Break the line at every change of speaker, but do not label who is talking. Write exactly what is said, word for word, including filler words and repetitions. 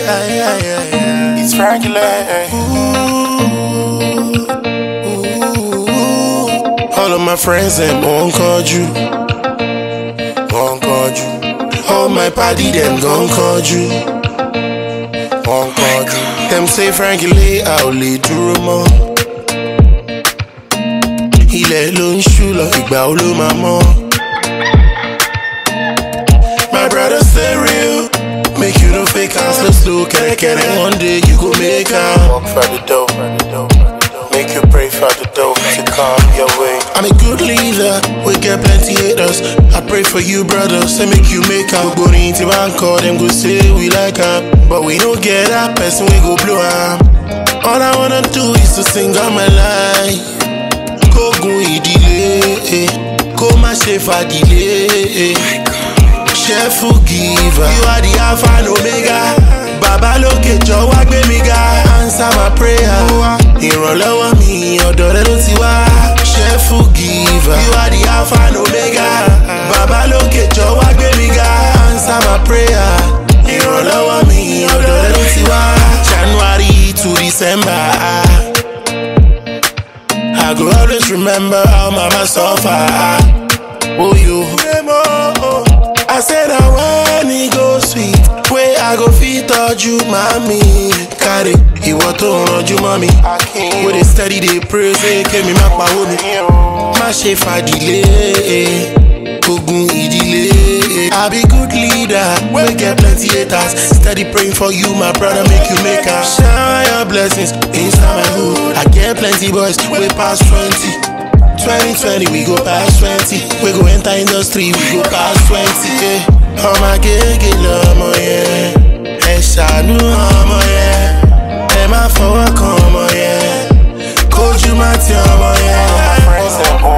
It's Frankie Lay. All of my friends them won't call you, won't call you. All my party them gon' call you, won't call you. Them say Frankie Lay, I'll lead through more. Ilẹ̀ ló ń ṣú lọ, ìgbà wo ló máa mọ́? My brother stay real, make you no fake and slow slow, kere kere. One day you go make am. Walk for the dough, make you pray for the dough to come your way. I'm a good leader, we get plenty haters. I pray for you, brother, say make you make am. Go into bank, call them, go say we like am, but we don't get that person, we go blow am. All I wanna do is to sing all my life. Kogun ìdílé, kó má ṣe fàdílé. Cheerful giver, you are the Alpha and Omega. Baba lókè jọ̀wọ́ gbé mi ga, answer my prayer. Ìrànlọ́wọ́ mi ọ̀dọ̀ rẹ ló ti wá. Cheerful giver, you are the Alpha and Omega. Baba lókè jọ̀wọ́ gbé mi ga, answer my prayer. Ìrànlọ́wọ́ mi ọ̀dọ̀ rẹ ló ti wá. January to December, I go always remember how mama suffer. Oh, you. I said I want it go sweet. Where I go feed touch you, mommy. Carry it was to run you, mommy. With a steady they pray, say, came me my woman. My chef I delay. Kogun idile. I be good leader. We get plenty haters. Steady praying for you, my brother, make you make her. Shower your blessings inside my hood. I get plenty boys, we past twenty. twenty twenty, we go past twenty. We go enter industry, we go past twenty. Yeah. Oh my gege lomo yeah. Ẹ ṣàánú ọmọ yeah. Ẹ má fọwọ́ kan ọmọ yeah. Kójú má ti ọmọ yeah.